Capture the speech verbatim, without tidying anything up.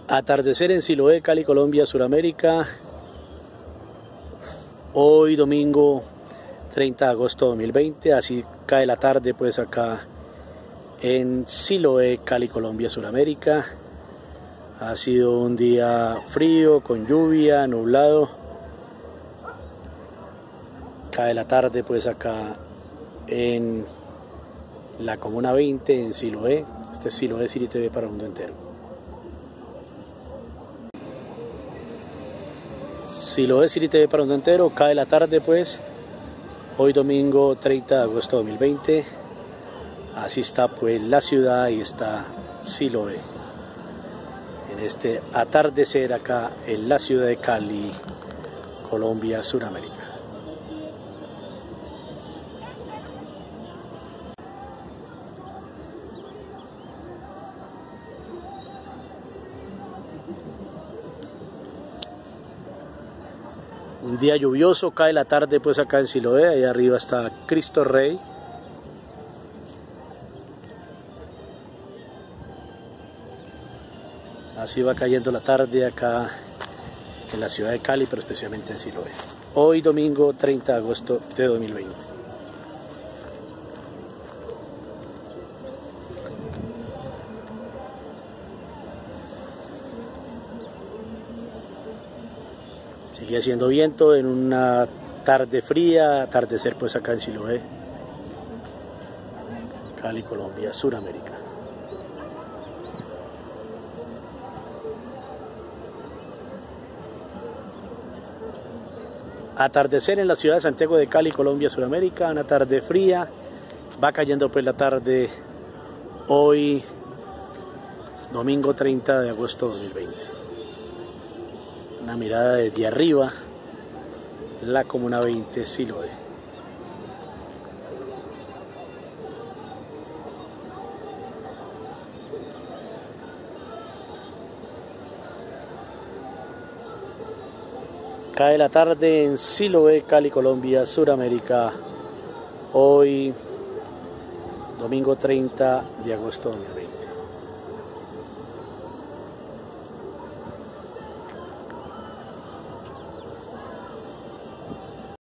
Atardecer en Siloé, Cali, Colombia, Suramérica. Hoy domingo treinta de agosto de dos mil veinte, así cae la tarde pues acá en Siloé, Cali, Colombia, Suramérica. Ha sido un día frío, con lluvia, nublado. Cae la tarde pues acá en la Comuna veinte, en Siloé. Este es Siloé City T V para el mundo entero. Siloé City T V para el mundo entero. Cae la tarde pues, hoy domingo treinta de agosto de dos mil veinte. Así está pues la ciudad y está Siloé en este atardecer acá en la ciudad de Cali, Colombia, Suramérica. Un día lluvioso, cae la tarde pues acá en Siloé, ahí arriba está Cristo Rey. Así va cayendo la tarde acá en la ciudad de Cali, pero especialmente en Siloé. Hoy domingo treinta de agosto de dos mil veinte. Sigue haciendo viento en una tarde fría, atardecer pues acá en Siloé, Cali, Colombia, Suramérica. Atardecer en la ciudad de Santiago de Cali, Colombia, Suramérica, una tarde fría. Va cayendo pues la tarde hoy, domingo treinta de agosto de dos mil veinte. Una mirada desde arriba, la Comuna veinte, Siloé. Cae la tarde en Siloé, Cali, Colombia, Suramérica, hoy domingo treinta de agosto de dos mil veinte.